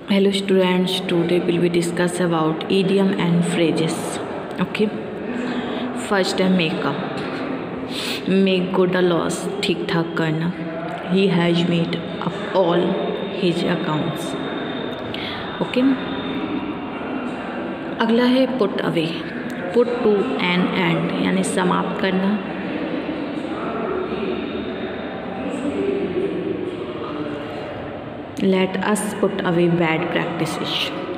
Hello students, today will be discuss about idiom and phrases. Okay. First है makeup. Make good a loss, ठीक ठाक करना. He has made up all his accounts. Okay. अगला है put away. Put to an end यानी समाप्त करना. Let us put away bad practices.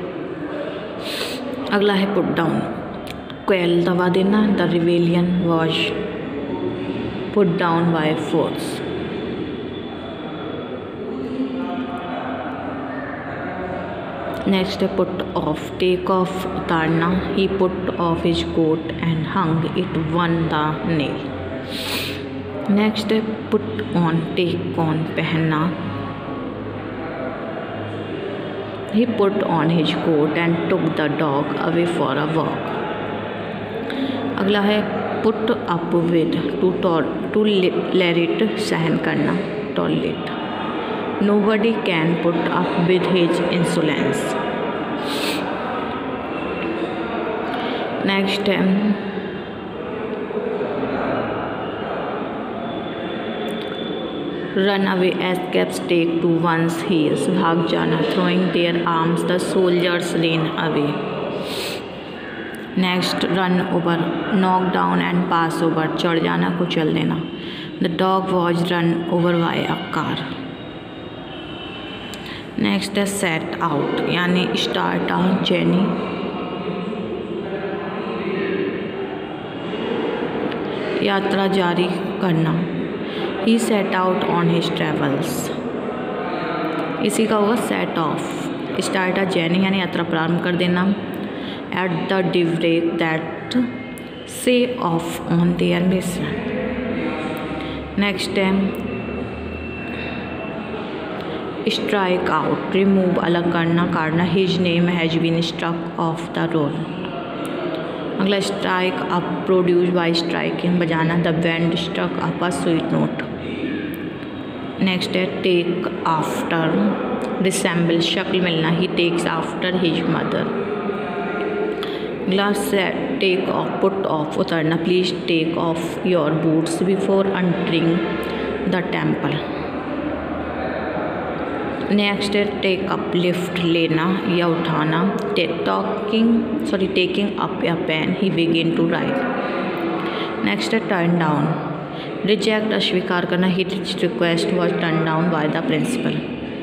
अगला है put down. quell दबा देना. The rebellion was put down by force. Next है put off. Take off उतारना. He put off his coat and hung it on the nail. Next है put on. Take on पहनना. He put on his coat and took the dog away for a walk. अगला है put up with. To tolerate सहन करना. tolerate. Nobody can put up with his insolence. Next है run away, escape, take to one's heels, भाग जाना. throwing their arms, the soldiers ran away. Next run over, knock down and pass over, चढ़ जाना, कुचल देना. the dog was run over by a car. Next है set out यानी start a journey. यात्रा जारी करना. He set out on his travels. इसी का होगा set off. Start a journey यानी यात्रा प्रारंभ कर देना. At the daybreak that say off on their mission. Next है strike out, remove अलग करना, काटना. His name has been struck off the roll. अगला strike up, produce by striking बजाना. The band struck up a sweet note. Next है take after, resemble शक्ल मिलना. He takes after his mother. ग्लास है टेक ऑफ, पुट ऑफ उतारना. Please take off your boots before entering the temple. Next है take up, lift लेना या उठाना. Taking up a pen, he begin to write. Next है turn down, reject अस्वीकार करना. His request was turn down by the principal.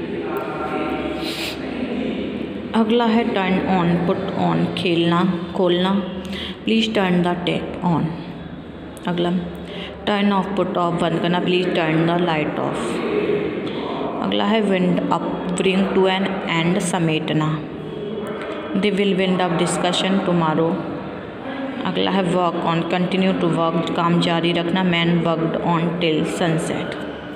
अगला है turn on, put on खेलना, खोलना. Please turn the tap on. अगला टर्न ऑफ, पुट ऑफ बंद करना. Please turn the light off. अगला है wind up, bring to an end समेटना. They will wind up discussion tomorrow. अगला है work on, continue to work काम जारी रखना. Man worked on till sunset.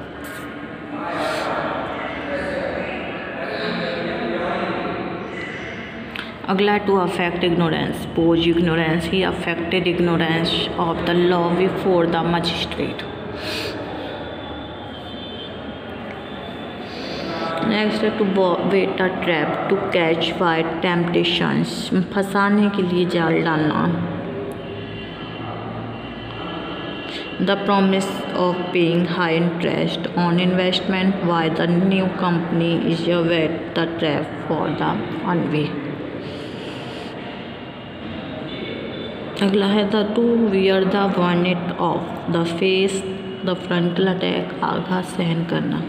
अगला to affect ignorance, pose ignorance. He affected ignorance of the law before the magistrate. Next है to wait a trap, to catch by temptations, फंसाने के लिए जाल डालना. The promise of paying high interest on investment by the new company is a wet the trap for the unwary. अगला है the to wear the bonnet of, the face the frontal attack, आघात सहन करना.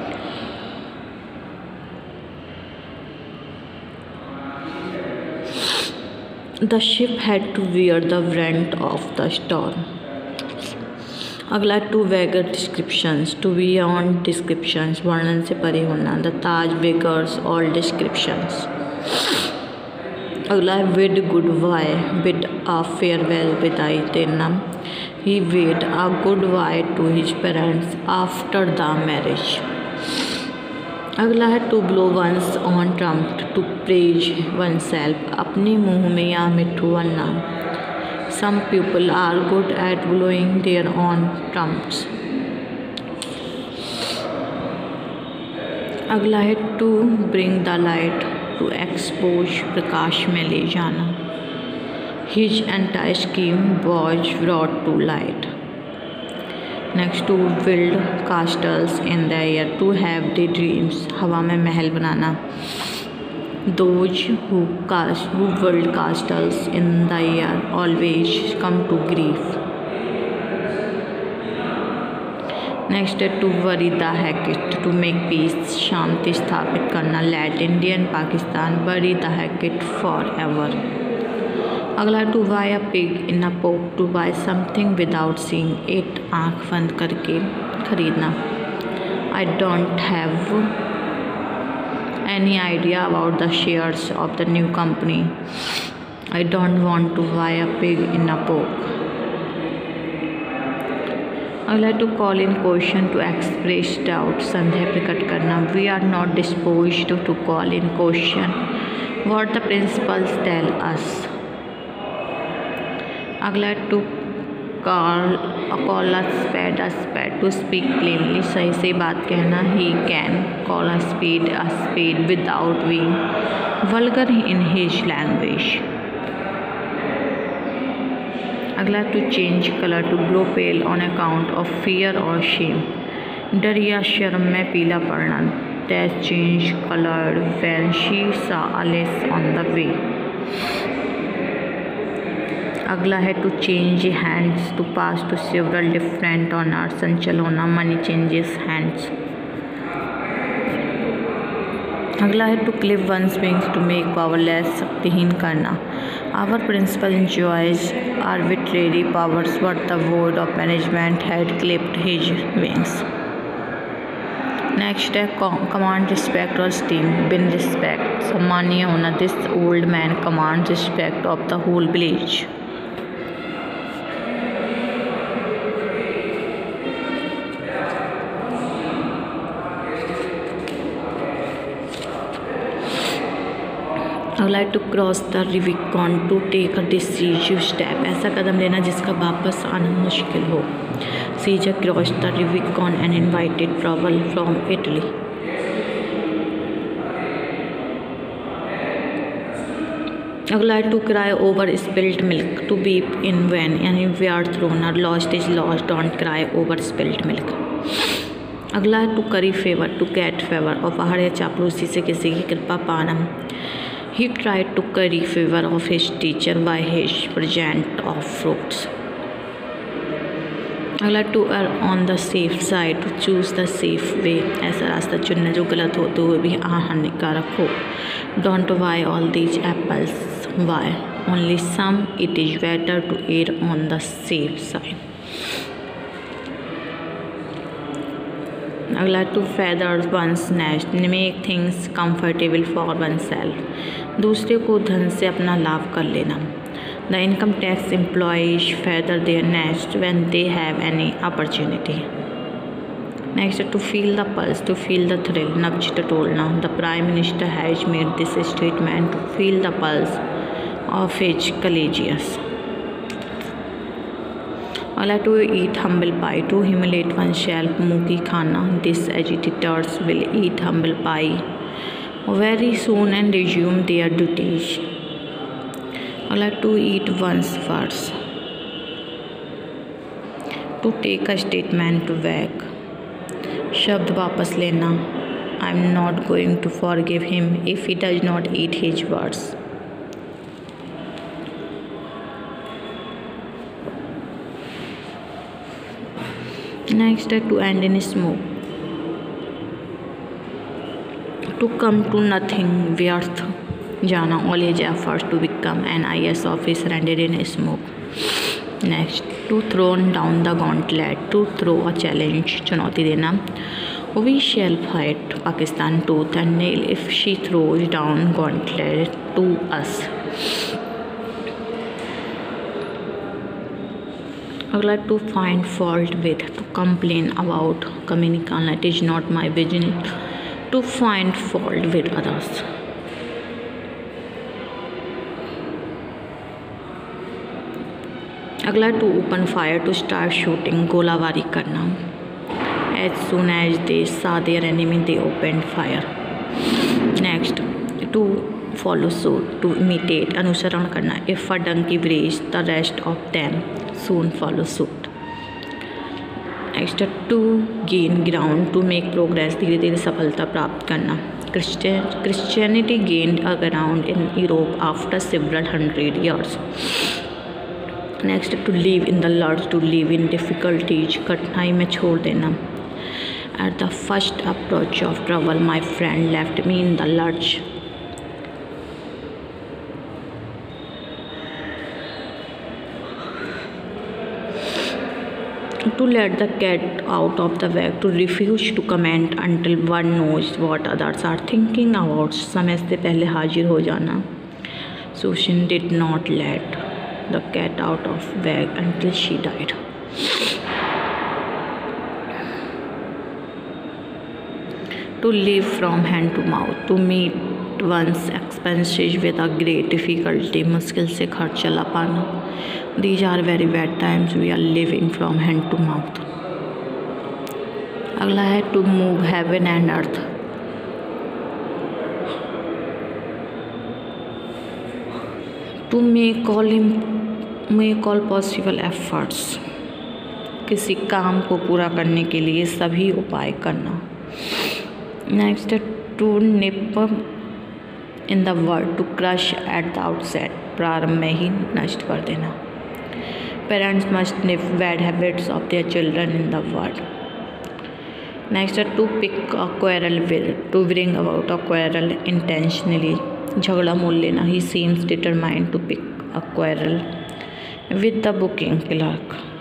The ship had to wear the brunt of the storm. अगला to beggar descriptions, to beyond descriptions, वर्णन से परे होना. The Taj beggars all descriptions. अगला है bid goodbye, bid a farewell विदाई देना. He bade a goodbye to his parents after the marriage. अगला है to blow one's on trump, to praise oneself, अपने मुँह में या मिट्ठू बनना. Some people are good at blowing their own trumps. अगला है to bring the light, to expose प्रकाश में ले जाना। His entire scheme was brought to light. Next to build castles in the air, to have the dreams, हवा में महल बनाना। Those who build castles in the air always come to grief. Next है to bury the hatchet, to make peace, शांति स्थापित करना। Let India and Pakistan bury the hatchet for ever. अगला to buy a pig in a poke, to buy something without seeing it, आँख बंद करके खरीदना। I don't have any idea about the shares of the new company. I don't want to buy a pig in a poke. अगला to call in question, to express doubt, संदेह प्रकट करना। We are not disposed to call in question what the principals tell us. अगला to call a spade, to speak plainly, सही से बात कहना। He can call a spade without being vulgar in his language. अगला to change colour, to glow pale on account of fear और shame, डर या शर्म में पीला पड़ना। That change colour when she saw Alice on the way. अगला है to change hands, to pass to several different owners, संचल होना। Money changes hands. अगला है to clip one's wings, to make powerless, शक्तिहीन करना। Our principal enjoys arbitrary powers but the board of management had clipped his wings. Next है command respect और esteem, been respect, सम्मानीय होना। This old man command respect of the whole village. अगला to cross the Rubicon, to take a decisive step, ऐसा कदम लेना जिसका वापस आना मुश्किल हो। Caesar cross the Rubicon and invited trouble from Italy. अगला to cry over spilled milk, to weep in van यानी वी आर थ्रोन और lost is lost, don't cry over spilled milk. अगला to curry favour, to get favour, उपहार या चापलूसी से किसी की कृपा पाना। He tried to curry favor of his teacher by his present of fruits. अगला to err on the safe side, to choose the safe way, ऐसा रास्ता चुनना जो गलत होते हुए भी हानिकारक हो। Don't buy all these apples, why? Only some, it is better to err on the safe side. अगला to feather one's nest, make things comfortable for oneself, दूसरे को धन से अपना लाभ कर लेना। The income tax employees feather their nest when they have any opportunity. Next to feel the pulse, to feel the thrill, नब्ज टटोलना। The prime minister has made this statement to feel the pulse of his colleagues. अगला to eat humble pie, to humiliate oneself, मुँह की खाना। This agitators will eat humble pie very soon and resume their duties. अगला to eat one's words, to take a statement back, शब्द वापस लेना। I am not going to forgive him if he does not eat his words. Next है to end in smoke, to come to nothing, व्यर्थ जाना। All his efforts to become an IAS officer ended in smoke. Next to thrown down the gauntlet, to throw a challenge, चुनौती देना। We shall fight Pakistan tooth and nail if she throws down gauntlet to us. अगला to find fault with, to complain about, कमी निकालना। It is not my business to find fault with others. अगला to open fire, to start shooting, गोलाबारी करना। As soon as they saw their enemy they open fire. Next to follow suit, to imitate अनुसरण करना। If a donkey brays the rest of them soon follow suit. Next to gain ground, to make progress धीरे धीरे सफलता प्राप्त करना। Christianity gained a ground in Europe after several 100 years। Next to live in the lurch, to live in difficulties कठिनाई में छोड़ देना। At the first approach of trouble my friend left me in the lurch. To let the cat out of the bag, to refuse to comment until one knows what others are thinking about, समय से पहले हाजिर हो जाना। Susan did not let the cat out of bag until she died। To live from hand to mouth, to meet one's expenses with a great difficulty, मुश्किल से खर्च चला पाना। These are very bad times, we are living from hand to mouth। अगला है to move heaven and earth। To make all possible efforts, किसी काम को पूरा करने के लिए सभी उपाय करना। Next to nip in the word, to crush at the outset, प्रारंभ में ही नष्ट कर देना। Parents must nip bad habits of their children in the word. Next to pick a quarrel with, to bring about a quarrel intentionally, झगड़ा मोल लेना। He seems determined to pick a quarrel with the booking clerk.